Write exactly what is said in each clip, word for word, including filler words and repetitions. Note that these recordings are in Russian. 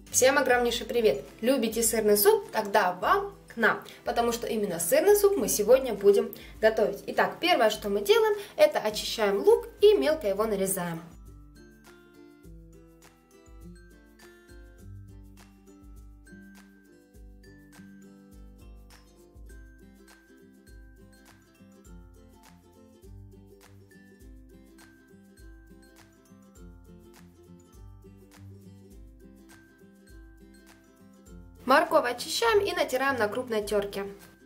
Всем огромнейший привет! Любите сырный суп? Тогда вам к нам, потому что именно сырный суп мы сегодня будем готовить. Итак, первое, что мы делаем, это очищаем лук и мелко его нарезаем. Морковь очищаем и натираем на крупной терке.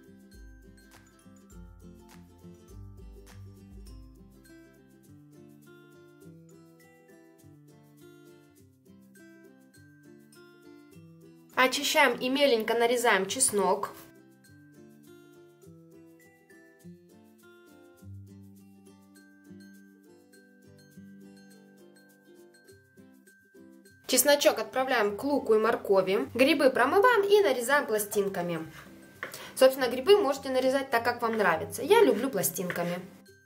Очищаем и меленько нарезаем чеснок. Чесночок отправляем к луку и моркови. Грибы промываем и нарезаем пластинками. Собственно, грибы можете нарезать так, как вам нравится. Я люблю пластинками.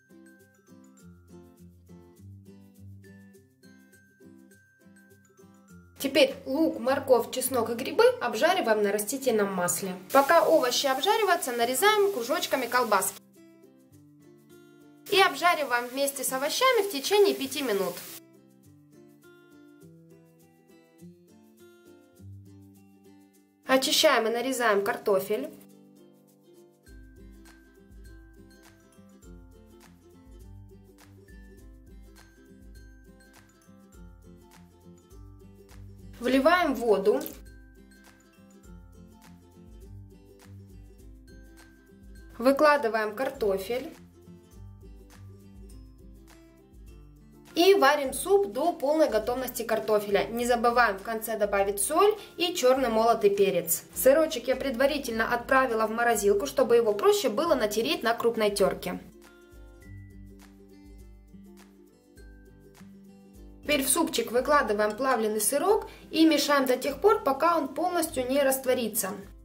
Теперь лук, морковь, чеснок и грибы обжариваем на растительном масле. Пока овощи обжариваются, нарезаем кружочками колбаски. И обжариваем вместе с овощами в течение пяти минут. Очищаем и нарезаем картофель. Вливаем воду. Выкладываем картофель. И варим суп до полной готовности картофеля. Не забываем в конце добавить соль и черный молотый перец. Сырочек я предварительно отправила в морозилку, чтобы его проще было натереть на крупной терке. Теперь в супчик выкладываем плавленый сырок и мешаем до тех пор, пока он полностью не растворится.